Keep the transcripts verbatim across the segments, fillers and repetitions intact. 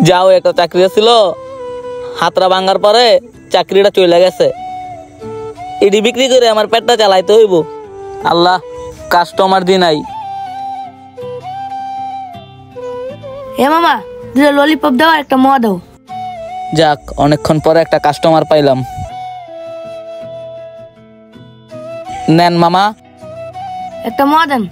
যাও একটা চাকরি ছিল, হাতরা ভাঙার পরে চাকরিটা চলে গেছে। এটি বিক্রি করে আমার পেটটা চালাইতে হইব। আল্লাহ, কাস্টমার দি নাই। এ মামা, দুটো ললিপপ দাও আর একটা মোয়া দাও। যাক, অনেকক্ষণ পরে একটা কাস্টমার পাইলাম। নেন মামা। একটা মোয়া দেন।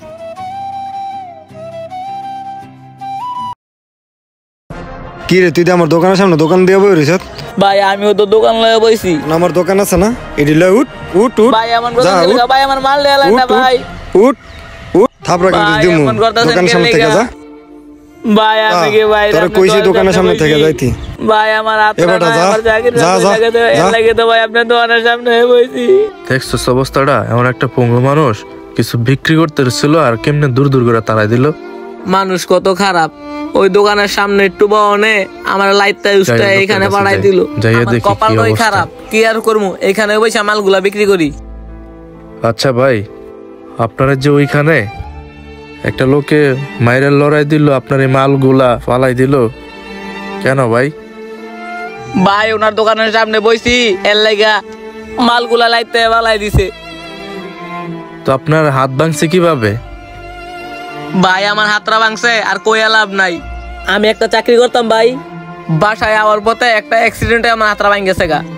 কি রে, তুই তো আমার দোকানের সামনে দোকান দিয়ে বই রইছ? ভাই আমিও তো দোকান লয়ে বইছি। আমার দোকান আছে না, এডি লয় উঠ উঠ উঠ। ভাই আমার কথা শুনলে ভাই, আমার মাল দেয়া লাগে না ভাই। উঠ উঠ, থাপড়া কিন্তু দিমু। দোকানের সামনে থেকে যা ভাই। আমি কি ভাই তোর কইছি দোকানের সামনে থেকে যাইতি? ভাই আমার হাতটা না, আমার চাকরি লাগে তো এর লাগে তো ভাই আপনার দোকানের সামনে বইছি। দেখছো অবস্থাটা, এমন একটা পঙ্গু মানুষ কিছু বিক্রি করতে ছিল আর কেমনে দূর দূর করে তাড়াই দিল। মানুষ কত খারাপ, ওই দোকানের সামনে একটু বনে আমার লাইটটা উস্তা এখানে পাঠাই দিল। কপালটাই খারাপ, কি আর করবো, এখানে বসে মালগুলা বিক্রি করি। আচ্ছা ভাই, আপনারা যে ওইখানে একটা লোকে মাইরের লড়াই দিল, আপনার এই মালগুলা ফালাই দিল কেন ভাই? ভাই ওনার দোকানের সামনে বইছি, এর লাগা মালগুলা লাইটতে ফালাই দিছে। তো আপনার হাত ভাঙছে কিভাবে? ভাই আমার হাতটা ভাঙছে আর কইয়া লাভ নাই। আমি একটা চাকরি করতাম ভাই, বাসায় আওয়ার পথে একটা অ্যাক্সিডেন্টে আমার হাতটা ভাঙ গেছে গা।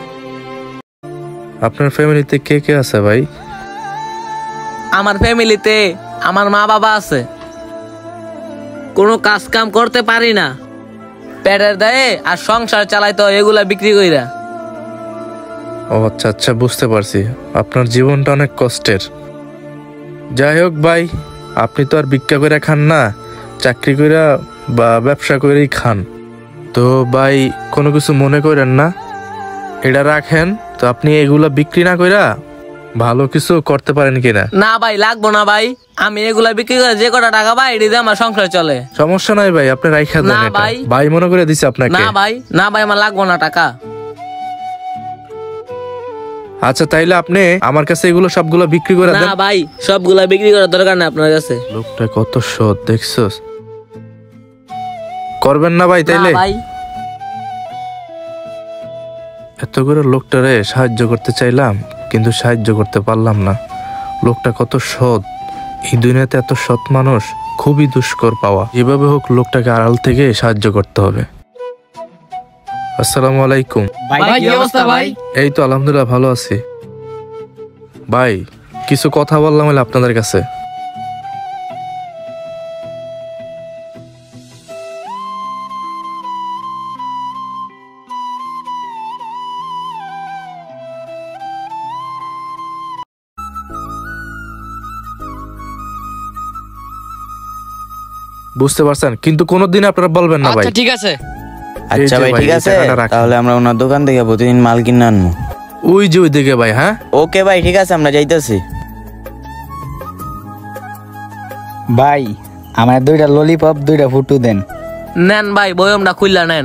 আপনার ফ্যামিলিতে কে কে আছে ভাই? আমার ফ্যামিলিতে আমার মা বাবা আছে। কোনো কাজ কাম করতে পারি না, পেটের দায়ে আর সংসার চালাইতে হয় এগুলা বিক্রি কইরা। ও আচ্ছা আচ্ছা, বুঝতে পারছি। আপনার জীবনটা অনেক কষ্টের। যাই হোক ভাই, আপনি তো আর ভিক্ষা করে খান না, চাকরি কইরা বা ব্যবসা করেই খান। তো ভাই কোনো কিছু মনে করেন না, এটা রাখেন। তো আপনি এগুলা বিক্রি না কইরা ভালো কিছু করতে পারেন কিনা? না ভাই, লাগবো না ভাই, আমি এগুলা বিক্রি করে যে কটা টাকা পাই এটি দিয়ে আমার সংসার চলে। সমস্যা নাই ভাই, আপনি রাইখা দেন। না এটা ভাই, ভাই মনে করে দিছি আপনাকে। না ভাই, না ভাই, আমার লাগবো না টাকা। আচ্ছা তাইলে আপনি আমার কাছে এগুলো সবগুলো বিক্রি করে দেন। না ভাই, সবগুলা বিক্রি করার দরকার না আপনার কাছে। লোকটা কত সৎ দেখছস। করবেন না ভাই তাইলে? না ভাই। এত করে লোকটারে সাহায্য করতে চাইলাম কিন্তু সাহায্য করতে পারলাম না। লোকটা কত সৎ, এই দুনিয়াতে এত সৎ মানুষ খুবই দুষ্কর পাওয়া। এভাবে হোক লোকটাকে আড়াল থেকে সাহায্য করতে হবে। আসসালামু আলাইকুম ভাই, কি অবস্থা ভাই? এই তো আলহামদুলিল্লাহ ভালো আছি। ভাই কিছু কথা বললাম হলে আপনাদের কাছে। বুঝতে পারছেন, কিন্তু কোনোদিন আপনারা বলবেন না ভাই। আচ্ছা ঠিক আছে। আচ্ছা ভাই ঠিক আছে, তাহলে আমরা ওনার দোকান থেকে প্রতিদিন মাল কিনে আনবো। ওই যে ওই দিকে ভাই। হ্যাঁ ওকে ভাই, ঠিক আছে, আমরা যাইতেছি। ভাই আমার দুইটা ললিপপ দুইটা ফুটু দেন। নেন ভাই, বয়মটা খুললা নেন।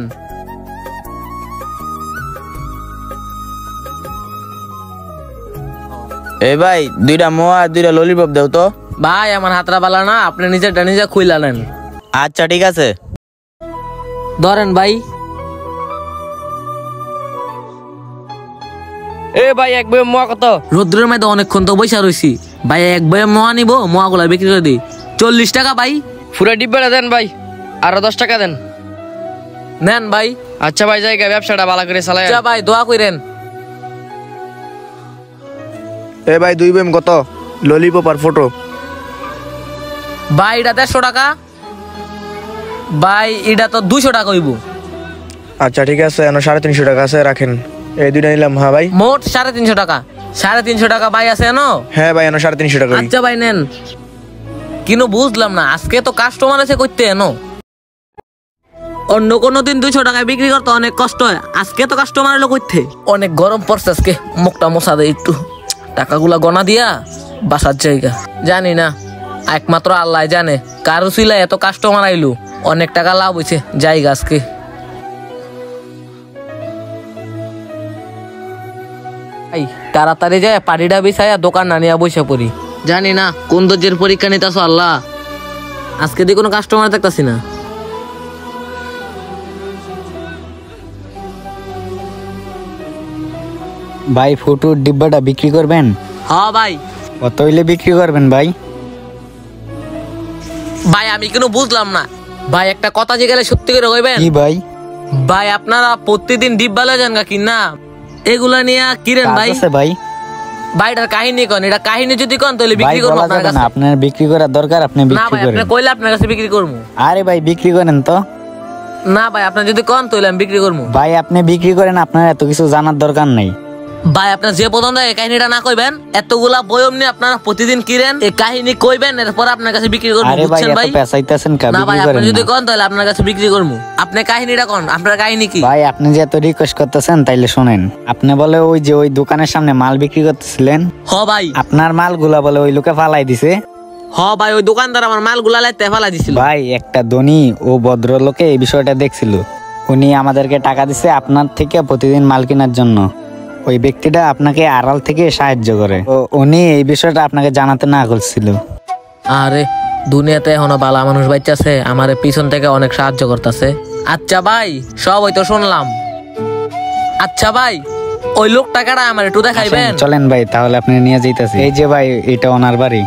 এই ভাই, দুইটা মোয়া আর দুইটা ললিপপ দাও তো। ভাই আমার হাতটা ভালো না, আপনি নিজেরটা নিজে খুইলা নেন। আচ্ছা ঠিক আছে, ধরেন ভাই। এ ভাই এক বয়ম মোয়া কত? রোদ্রের মধ্যে অনেকক্ষণ তো বৈশা রয়েছি ভাই, এক বয়ম মোয়া নিবো, মোয়া গুলা বিক্রি করে দিই। চল্লিশ টাকা ভাই। পুরো ডিব্বাটা দেন ভাই, আরো দশ টাকা দেন। নেন ভাই। আচ্ছা ভাই, জায়গা ব্যবসাটা ভালো করে চালাই। আচ্ছা ভাই, দোয়া করেন। এ ভাই দুই বয়ম কত? ললিপপ আর ফটো। ভাই এটা দেড়শো টাকা। ভাই এটা তো দুইশো টাকা হইব। আচ্ছা ঠিক আছে, এখন সাড়ে তিনশো টাকা আছে, রাখেন। এই দুইটা নিলাম। হ্যাঁ ভাই, মোট সাড়ে তিনশো টাকা। সাড়ে তিনশো টাকা ভাই আছে এনো? হ্যাঁ ভাই, এখন সাড়ে তিনশো টাকা। আচ্ছা ভাই নেন। কিন্তু বুঝলাম না, আজকে তো কাস্টমার আছে করতে এনো, অন্য কোনো দিন দুইশো টাকায় বিক্রি করতে অনেক কষ্ট হয়, আজকে তো কাস্টমার এলো করতে। অনেক গরম পড়ছে আজকে, মুখটা মশা দেয় একটু। টাকাগুলা গনা দিয়া বাসার জায়গা জানি না, একমাত্র আল্লাহ জানে কারো ছিল এত কাস্টমার আইলো, অনেক টাকা লাভ হয়েছে জায়গা আজকে। তাড়াতাড়ি যায় পাটিটা বিছাইয়া দোকান না নিয়ে বসে পড়ি। জানি না কোন দর্জের পরীক্ষা নিতেছো আল্লাহ, আজকে দিয়ে কোনো কাস্টমার দেখতেছি না। ভাই ফুটুর ডিব্বাটা বিক্রি করবেন? হ্যাঁ ভাই। কত হইলে বিক্রি করবেন ভাই? ভাই আমি কোনো বুঝলাম না ভাই, একটা কথা জিজ্ঞাসা সত্যি করে কইবেন? কি ভাই? ভাই আপনারা প্রতিদিন ডিব্বা লয়ে যান কি না, এগুলা নিয়ে কিরেন ভাই? আছে ভাই। ভাইটার কাহিনী কোন, এটা কাহিনী যদি কোন তাহলে ভাই বিক্রি করব বলা আপনার যাবে কাছে। না, আপনার বিক্রি করার দরকার, আপনি না বিক্রি ভাই, করেন। আপনি কইলে আপনার কাছে বিক্রি করব। আরে ভাই বিক্রি করেন তো। না ভাই, আপনি যদি কোন তাহলে আমি বিক্রি করব। ভাই আপনি বিক্রি করেন, আপনার এত কিছু জানার দরকার নাই। ভাই আপনার যে পছন্দ এই কাহিনীটা না কইবেন, এতগুলা বয়ম নিয়ে আপনারা প্রতিদিন কিরেন, এই কাহিনী কইবেন, এরপর আপনার কাছে বিক্রি করব। আরে ভাই বুঝছেন এত ভাই? পেছাইতেছেন কা, না ভাই, বিক্রি আপনি করেন যদি না। কোন তাহলে আপনার কাছে বিক্রি করব। আপনি কাহিনীটা কোন, আপনার কাহিনী কি? ভাই আপনি যে এত রিকোয়েস্ট করতেছেন তাইলে শুনেন। আপনি বলে ওই যে ওই দোকানের সামনে মাল বিক্রি করতেছিলেন, হ ভাই। আপনার মালগুলা বলে ওই লোকে ফালাই দিছে। হ ভাই, ওই দোকানদার আমার মালগুলা লাইতে ফেলা দিছিল। ভাই একটা ধনী ও ভদ্রলোকে এই বিষয়টা দেখছিল, উনি আমাদেরকে টাকা দিছে আপনার থেকে প্রতিদিন মাল কেনার জন্য। ওই ব্যক্তিটা আপনাকে আড়াল থেকে সাহায্য করে, তো উনি এই বিষয়টা আপনাকে জানাতে না করছিল। আরে দুনিয়াতে এখনো বালা মানুষ বাইচাছে, আমার পিছন থেকে অনেক সাহায্য করতেছে। আচ্ছা ভাই, সব হয়তো শুনলাম। আচ্ছা ভাই, ওই লোক টাকাটা আমার একটু দেখাইবেন? আসেন, চলেন ভাই তাহলে আপনি নিয়ে যাইতেছি। এই যে ভাই এটা ওনার বাড়ি।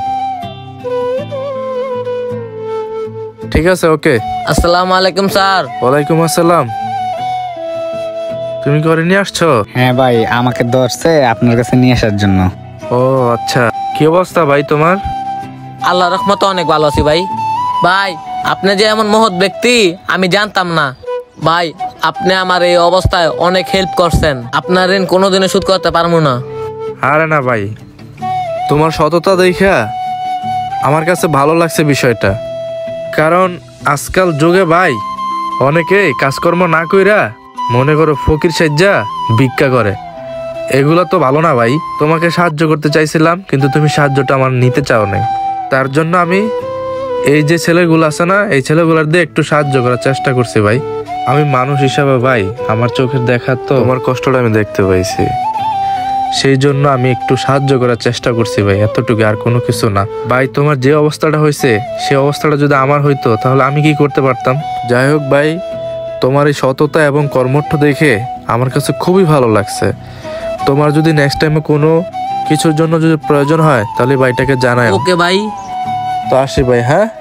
ঠিক আছে, ওকে। আসসালামু আলাইকুম স্যার। ওয়ালাইকুম আসসালাম। তুমি করে নিয়ে আসছো? হ্যাঁ ভাই, আমাকে ধরছে আপনার কাছে নিয়ে আসার জন্য। ও আচ্ছা, কি অবস্থা ভাই তোমার? আল্লাহ রহমতে অনেক ভালো আছি ভাই। ভাই আপনি যে এমন মহৎ ব্যক্তি আমি জানতাম না ভাই। আপনি আমার এই অবস্থায় অনেক হেল্প করছেন, আপনার ঋণ কোনোদিনও শোধ করতে পারবো না। আরে না ভাই, তোমার সততা দেখা আমার কাছে ভালো লাগছে বিষয়টা। কারণ আজকাল যুগে ভাই অনেকেই কাজকর্ম না কইরা মনে করো ফকির সাজ্জা ভিক্ষা করে, এগুলা তো ভালো না ভাই। তোমাকে সাহায্য করতে চাইছিলাম কিন্তু তুমি সাহায্যটা আমার নিতে চাও নাই, তার জন্য আমি এই যে ছেলেগুলো আছে না, এই ছেলেগুলার দিয়ে একটু সাহায্য করার চেষ্টা করছি ভাই। আমি মানুষ হিসাবে ভাই আমার চোখের দেখা তো তোমার কষ্টটা আমি দেখতে পাইছি, সেই জন্য আমি একটু সাহায্য করার চেষ্টা করছি ভাই, এতটুকু, আর কোনো কিছু না ভাই। তোমার যে অবস্থাটা হয়েছে সে অবস্থাটা যদি আমার হইতো তাহলে আমি কি করতে পারতাম। যাই হোক ভাই, তোমার এই সততা এবং কর্মঠ দেখে আমার কাছে খুবই ভালো লাগছে। তোমার যদি নেক্সট টাইমে কোনো কিছুর জন্য যদি প্রয়োজন হয় তাহলে ভাইটাকে জানাই। ওকে ভাই। তো আসি ভাই, হ্যাঁ।